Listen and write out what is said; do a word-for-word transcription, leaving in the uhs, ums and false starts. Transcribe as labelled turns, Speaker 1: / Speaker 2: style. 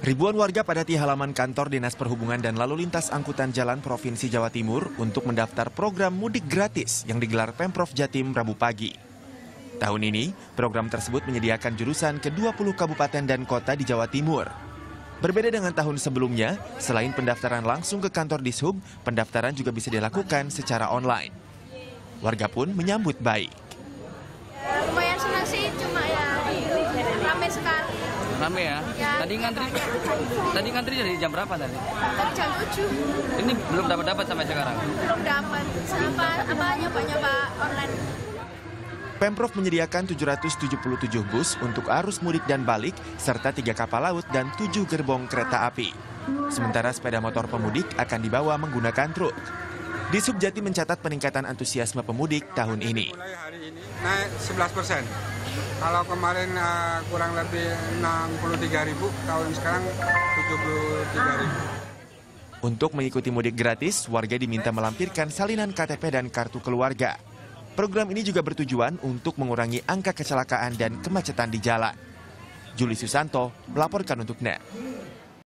Speaker 1: Ribuan warga padati halaman kantor Dinas Perhubungan dan Lalu Lintas Angkutan Jalan Provinsi Jawa Timur untuk mendaftar program mudik gratis yang digelar Pemprov Jatim Rabu pagi. Tahun ini, program tersebut menyediakan jurusan ke dua puluh kabupaten dan kota di Jawa Timur. Berbeda dengan tahun sebelumnya, selain pendaftaran langsung ke kantor Dishub, pendaftaran juga bisa dilakukan secara online. Warga pun menyambut baik.
Speaker 2: Ya, lumayan senang sih, cuma ya ramai sekali.
Speaker 3: Rame ya?
Speaker 2: Ya,
Speaker 3: tadi ngantri, tadi ngantri dari jam berapa tadi?
Speaker 2: Tadi jam tujuh.
Speaker 3: Ini belum dapat dapat sampai sekarang.
Speaker 2: Belum dapat. Apa apa nyoba-nyoba online.
Speaker 1: Pemprov menyediakan tujuh ratus tujuh puluh tujuh bus untuk arus mudik dan balik, serta tiga kapal laut dan tujuh gerbong kereta api. Sementara sepeda motor pemudik akan dibawa menggunakan truk. Dishub Jatim mencatat peningkatan antusiasme pemudik tahun ini.
Speaker 4: Mulai hari ini naik sebelas persen. Kalau kemarin uh, kurang lebih enam puluh tiga ribu, tahun sekarang tujuh puluh tiga ribu.
Speaker 1: Untuk mengikuti mudik gratis, warga diminta melampirkan salinan K T P dan kartu keluarga. Program ini juga bertujuan untuk mengurangi angka kecelakaan dan kemacetan di jalan. Juli Susanto melaporkan untuk N E T.